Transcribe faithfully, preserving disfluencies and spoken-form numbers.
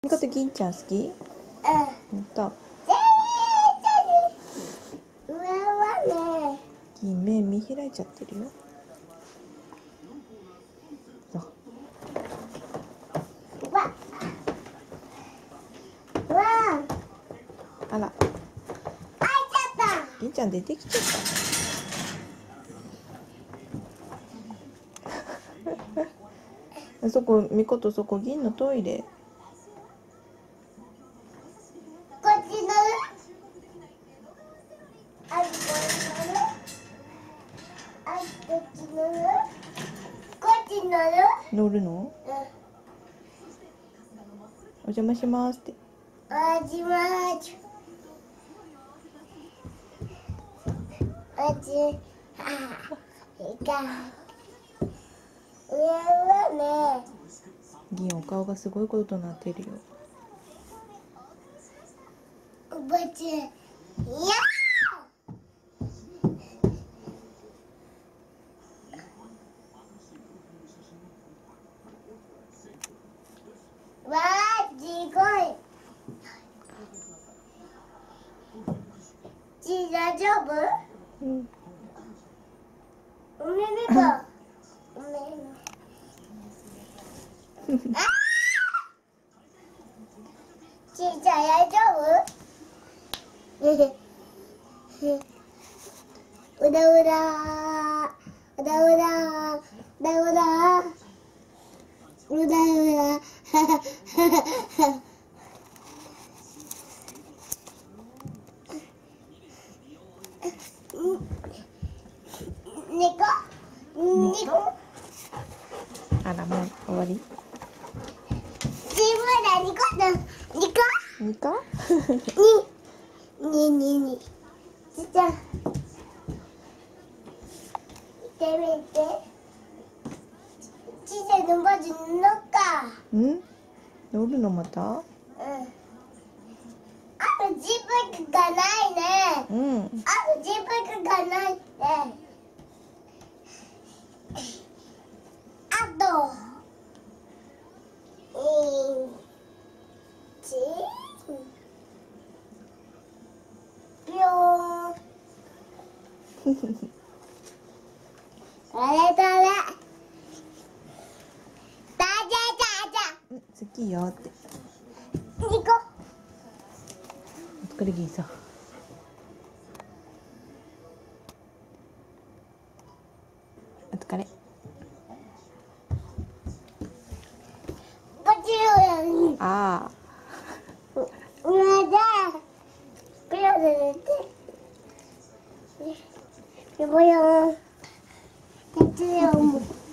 みこと銀ちゃん好き？ うん。 ほんと。 上はね。 銀目見開いちゃってるよ。 わ。わ。 あら。 開いちゃった。 銀ちゃん出てきちゃった。そこ、みことそこ銀のトイレ。 こっち乗る？あ、こっち乗る？あ、こっち乗る？こっち乗る？ 乗るの？ うん。 お邪魔しますって。 お邪魔し。おじ、あ、いいか。上はね。 銀お顔がすごいことになってるよ。 おばちゃん。いや。わあ、すごい。ち、大丈夫？ うん。 おめでとう。おめでとう。あちいちゃん、大丈夫？うだうだ。うだうだ。うだうだ。うだうだ。猫？猫？ あら、もう終わり？ 自分ら猫だ。猫？ にか？ に、に、に、に。ちっちゃん。見てみて。ちっちゃいのまず乗ろうか。 ん？乗るのまた？ うん。あとじゅっぷんがないね。 うん。 あとじゅっぷんがないね。あと。いち。ぴょーん。あれだね。だじゃじゃじゃ。 うん、好きよって。 行こお疲れ銀さん。お疲れ。 こっちよ。 ああ。 うわじゃあ。ぴょんで寝て。ぴょん。こっちよ。